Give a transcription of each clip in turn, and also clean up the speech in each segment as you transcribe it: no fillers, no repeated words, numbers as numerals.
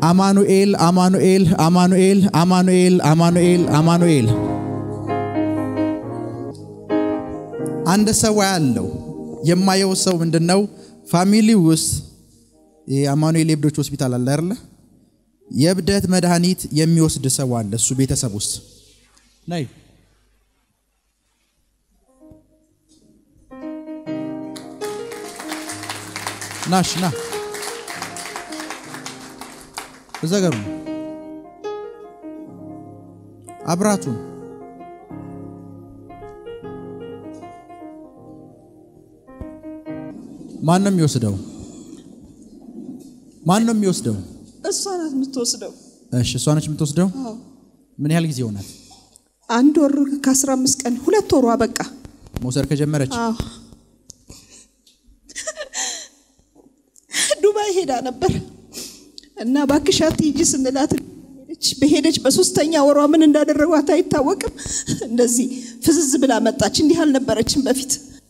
አማኑኤል አማኑኤል አማኑኤል አማኑኤል አማኑኤል አማኑኤል አንድ ሰው ያለው የማየው ሰው ምንድነው ፋሚሊ ውስጥ የአማኑኤል የብዶች ሆስፒታል አለ አይደል የብደት መድኃኒት የሚወስድ ሰው አለ እሱ ቤተሰብ ውስጥ ነይ ናሽና ዘገሩ አብራቱ ማንንም ይወስደው እሷ ናት የምትወስደው እሺ እሷ ነች የምትወስደው ምን ያህል ጊዜ ሆናል አንድ ወር ከ15 ቀን 2 ወር በቃ መውሰድ ከጀመረች ዱባይ ሄዳ ነበር እና ባክሻት ይጂ ስንላት በሄደች በሶስተኛ ወሯ ምን እንዳደረጓት አይታወቅም እንደዚህ ፍዝዝ ብላ መጣች እንዲህ አልነበረችም በፊት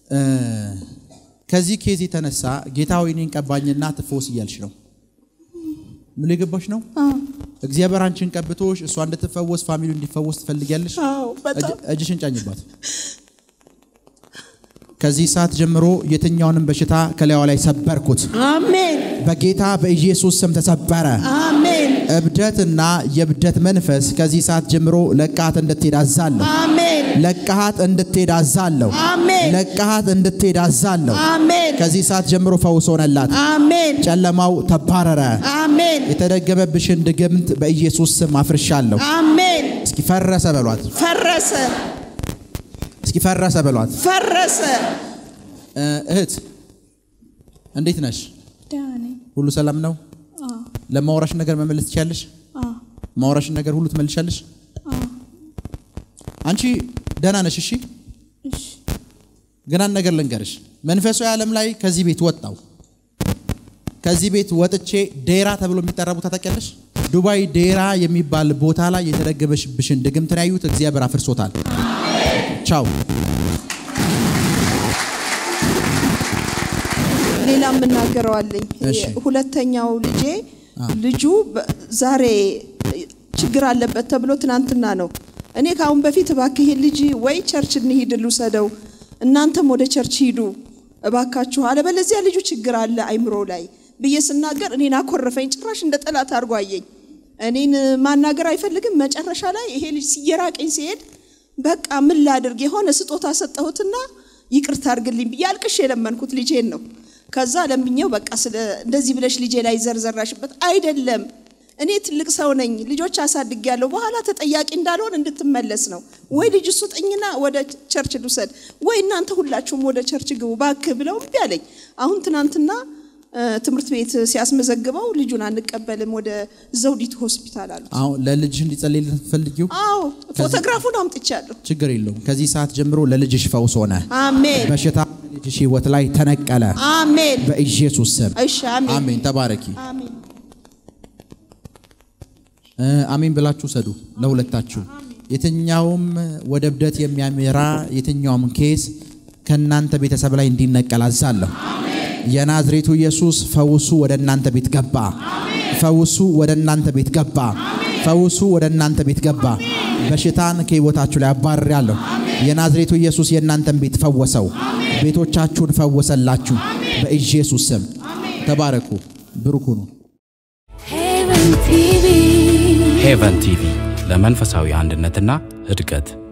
ከዚህ ኬዝ የተነሳ ጌታው እኔን ቀባኝና ተፈውስ ይያልሽ ነው ምን ልገባሽ ነው እግዚአብሔር አንቺን ቀብቶሽ እሷ እንድትፈወስ ፋሚሊው እንዲፈወስ ትፈልጊያለሽ እጅሽን ጫኝባት ከዚህ ሰዓት ጀምሮ የትኛውንም በሽታ ከላይዋ ላይ ሰበርኩት አሜን በጌታ በኢየሱስ ስም ተሰበረ አሜን እብደትና የብደት መንፈስ ከዚህ ሰዓት ጀምሮ ለቃት እንድትሄድ አዛለሁ አሜን ለቃት እንድትሄድ አዛለሁ አሜን ለቃት እንድትሄድ አዛለሁ አሜን ከዚህ ሰዓት ጀምሮ ፈውስ ሆነላት አሜን ጨለማው ተባረረ አሜን የተደገመብሽን ድግምት በኢየሱስ ስም አፍርሻለሁ አሜን እስኪ ፈረሰ በሏት ፈረሰ እስኪ ፈረሰ በሏት ፈረሰ እህት እንዴት ነሽ ዳኒ ሁሉ ሰላም ነው ለማውራሽ ነገር መመለስ ትችያለሽ ማውራሽ ነገር ሁሉ ትመልሻለሽ አንቺ ደህና ነሽ እሺ ገና ነገር ልንገርሽ መንፈሳዊ ዓለም ላይ ከዚህ ቤት ወጣው ከዚህ ቤት ወጥቼ ዴራ ተብሎ የሚጠራ ቦታ ታውቂያለሽ ዱባይ ዴራ የሚባል ቦታ ላይ የተደገበሽብሽን ድግምት ያዩት እግዚአብሔር አፍርሶታል ቻው ሌላ ምናገረው አለኝ ሁለተኛው ልጁ ዛሬ ችግር አለበት ተብሎ ትናንትና ነው እኔ ካሁን በፊት ባክህ ልጅ ወይ ቸርች እንሂድ ልውሰደው እናንተም ወደ ቸርች ሂዱ እባካችሁ አለበለዚያ ልጁ ችግር አለ አይምሮ ላይ በየስናገር እኔና ኮረፈኝ ጭራሽ እንደ ጠላት አርጎ አየኝ እኔን ማናገር አይፈልግም መጨረሻ ላይ ይሄ ልጅ ሲየራቀኝ ሲሄድ በቃ ምን ላድርግ የሆነ ስጦታ ሰጠሁትና ይቅርታ አድርግልኝ በያልቅሽ የለመንኩት ልጄን ነው ከዛ ለምኛው በቃ እንደዚህ ብለሽ ልጄ ላይ ዘርዘራሽበት አይደለም እኔ ትልቅ ሰው ነኝ ልጆች አሳድግ ያለው በኋላ ተጠያቂ እንዳልሆን እንድትመለስ ነው ወይ ልጅ ሱጥኝና ወደ ቸርች ልውሰድ ወይ እናንተ ሁላችሁም ወደ ቸርች ግቡ ባክ ብለው ቢያለኝ አሁን ትናንትና ትምርት ቤት ሲያስመዘግበው ልጁን አንቀበልም ወደ ዘውዲት ሆስፒታል አሉ አሁን ለልጅሽ እንዲጸልይልን ፈልጊው አዎ ፎቶግራፉን አምጥቻለሁ ችግር የለውም ከዚህ ሰዓት ጀምሮ ለልጅሽ ፈውስ ሆነ አሜን በሽታ ልጅሽ ህይወት ላይ ተነቀለ አሜን በኢየሱስ ስም እሺ አሜን አሜን ተባረኪ አሜን አሜን ብላችሁ ሰዱ ለሁለታችሁ የትኛውም ወደ እብደት የሚያመራ የትኛውም ኬስ ከናንተ ቤተሰብ ላይ እንዲነቀል አዛለሁ የናዝሬቱ ኢየሱስ ፈውሱ ወደ እናንተ ቤት ገባ ፈውሱ ወደ እናንተ ቤት ገባ ፈውሱ ወደ እናንተ ቤት ገባ በሽታን ከህይወታችሁ ላይ አባርራለሁ የናዝሬቱ ኢየሱስ የእናንተን ቤት ፈወሰው ቤቶቻችሁን ፈወሰላችሁ በኢየሱስ ስም ተባረኩ ብሩክ ሁኑ ሄቨን ቲቪ ለመንፈሳዊ አንድነትና እድገት